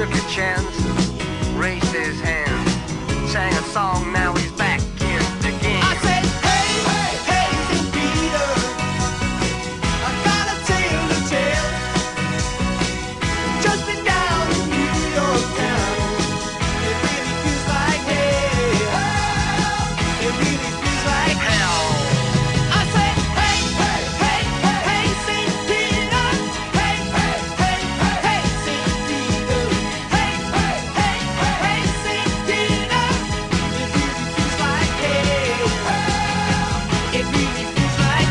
took a chance, raised his hand, sang a song, now he's back in the game. I said, hey, hey, hey, St. Peter, I got a tale to tell. Just been down in New York town. It really feels like hell. It really feels like Hell. I said, hey, hey, hey, hey, St. Peter. Hey, hey, hey, hey, St. Peter. Hey, hey, hey, hey, St. Peter. It really feels like hell. It really feels like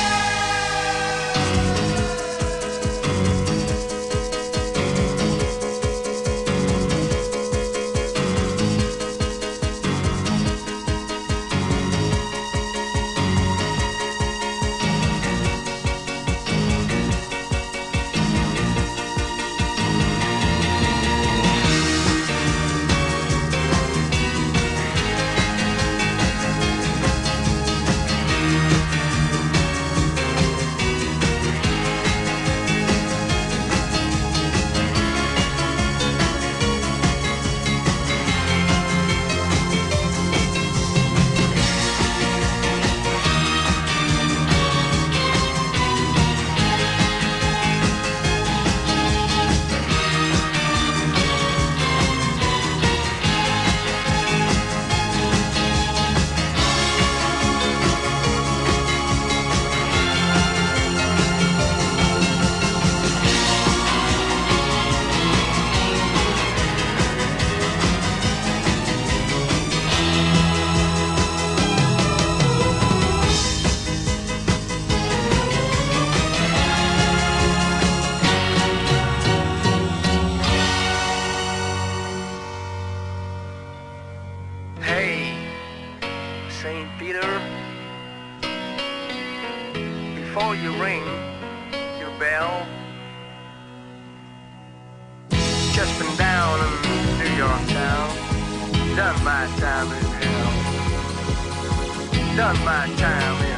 Hey, St. Peter, before you ring your bell, just been down in New York town, done my time in hell, done my time in